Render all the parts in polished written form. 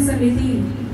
समिति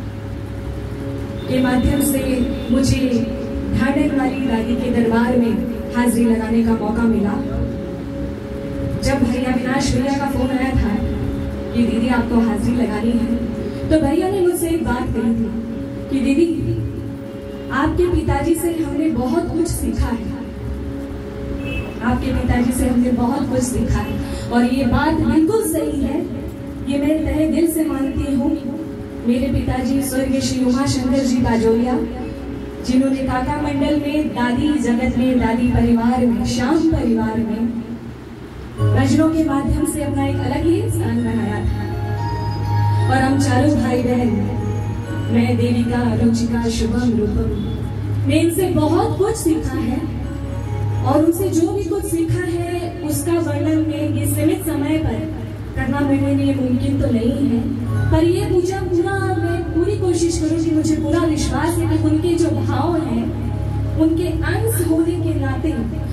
के माध्यम से मुझे ढाढर वाली दादी के दरबार में हाजिरी लगाने का मौका मिला। जब भैया अविनाश भैया का फोन आया था कि दीदी आपको हाजिरी लगानी है, तो भैया ने मुझसे एक बात कही थी कि दीदी आपके पिताजी से हमने बहुत कुछ सीखा है, आपके पिताजी से हमने बहुत कुछ सीखा है। और ये बात बिल्कुल सही है, ये मैं तहे दिल से मानती हूँ। मेरे पिताजी स्वर्गीय श्री उमाशंकर जी बाजोरिया, जिन्होंने काका मंडल में, दादी जगत में, दादी परिवार में, श्याम परिवार में भजनों के माध्यम से अपना एक अलग ही स्थान बनाया था। और हम चारों भाई बहन, मैं देविका, रुचिका, शुभम, रूपम, ने इनसे बहुत कुछ सीखा है। और उनसे जो भी कुछ सीखा है उसका वर्णन में ये सीमित समय पर करना मेरे लिए मुमकिन तो नहीं है, पर ये पूजा मैं पूरी कोशिश करूंगी। मुझे पूरा विश्वास है कि उनके जो भाव हैं, उनके अंश होने के नाते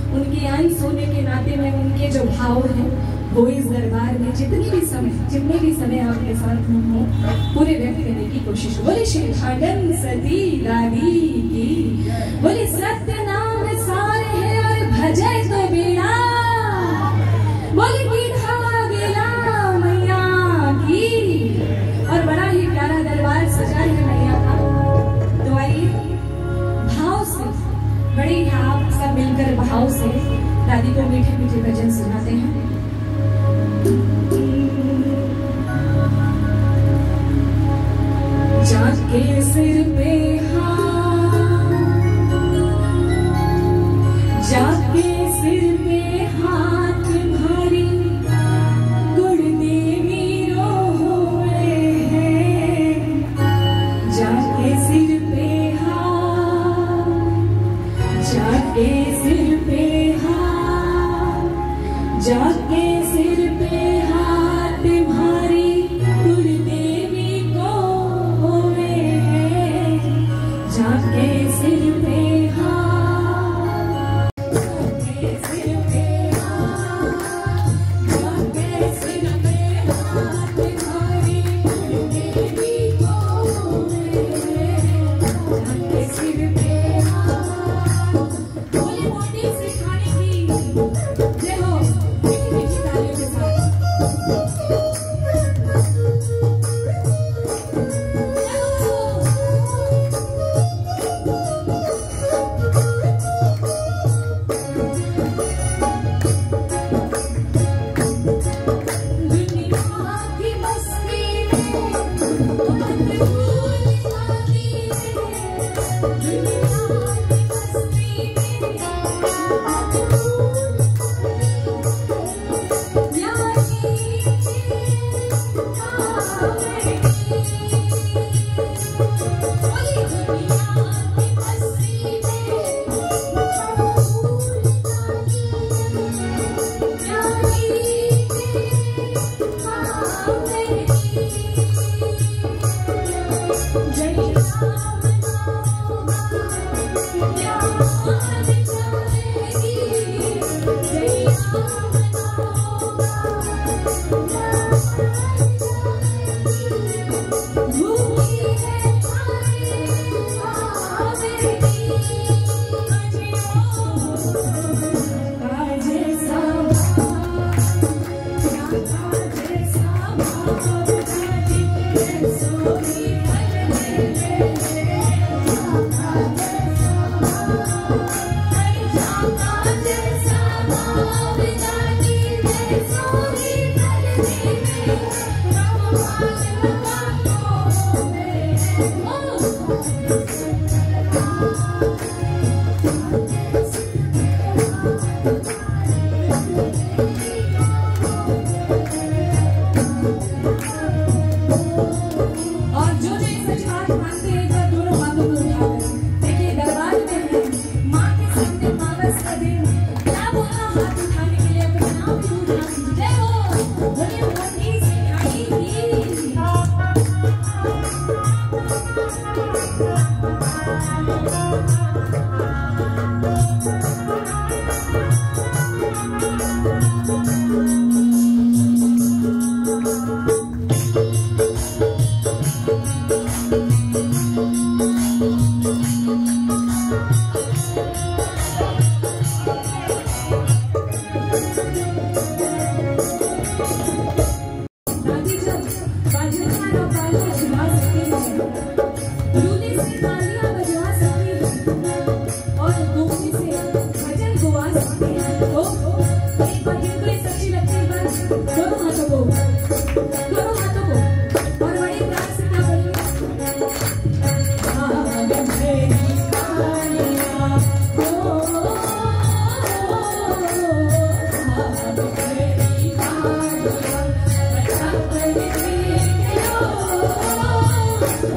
में उनके जो भाव हैं वो इस दरबार में जितने भी समय आपके साथ हूँ पूरे व्यक्त करने की कोशिश। बोले श्री भागन सती दादी की, बोले सत्य नाम सार है और भजय तो बेड़ा, बोले बीधा गेला मैया की। और बड़ा ही प्यारा दरबार सजा है मैया का। तो आइए भाव से, बड़े ही आप सब मिलकर भाव से दादी को मीठे मीठे भजन सुनाते हैं। जाके सिर पे जाके सिर पे हाथ भरी गुरुदेवी रोए हैं। जाके सिर पे हाथ, जाके सिर पे हाथ, जाके सिर पे हाथ भारी गुरुदेवी को होए हैं। जाके सिर पे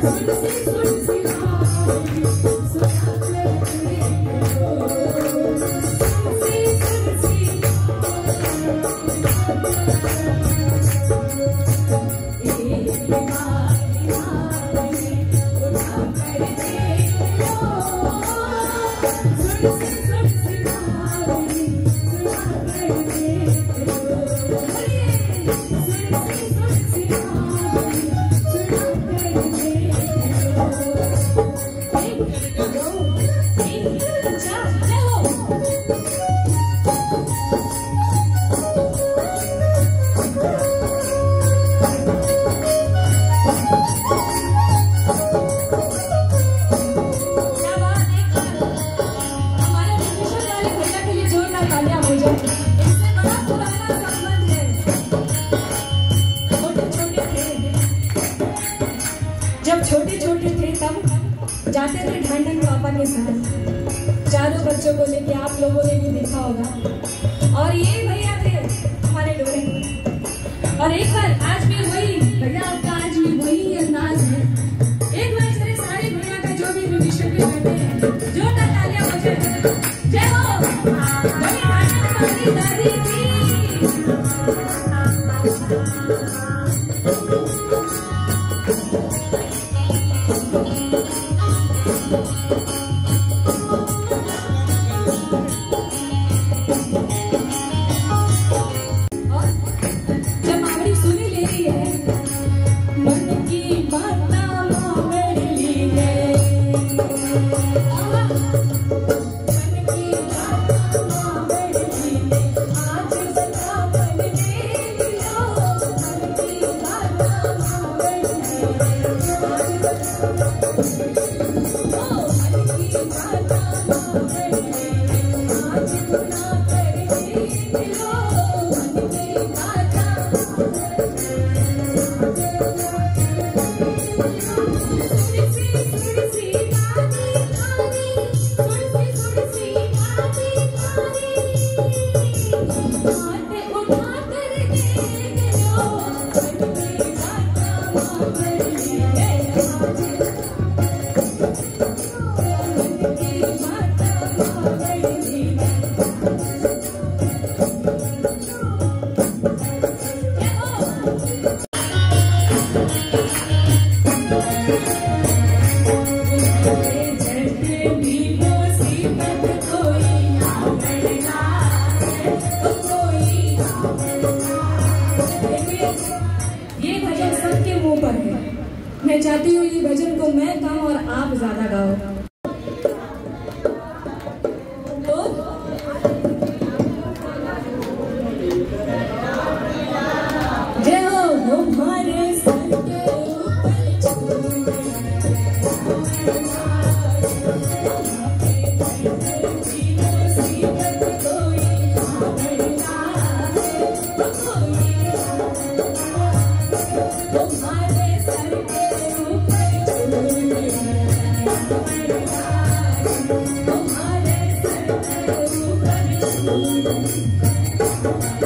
छोटे छोटे थे तब जाते थे ढांढन पापा के साथ, चारों बच्चों को लेके, आप लोगों ने भी देखा होगा। और ये भैया थे हमारे डोरे। और एक बार आज भी वही भैया, आपका आज भी वही अंदाज है। एक बार सारे सारे भैया का जो भी म्यूजिशियन पे बैठे हैं, जोरदार तालियां बजाएं। जय हो बड़ी ढांढन वाली दादी की। मैं चाहती हूँ ये भजन को मैं गाऊं और आप ज्यादा गाओ। तो जय हो हमारे सर के ऊपर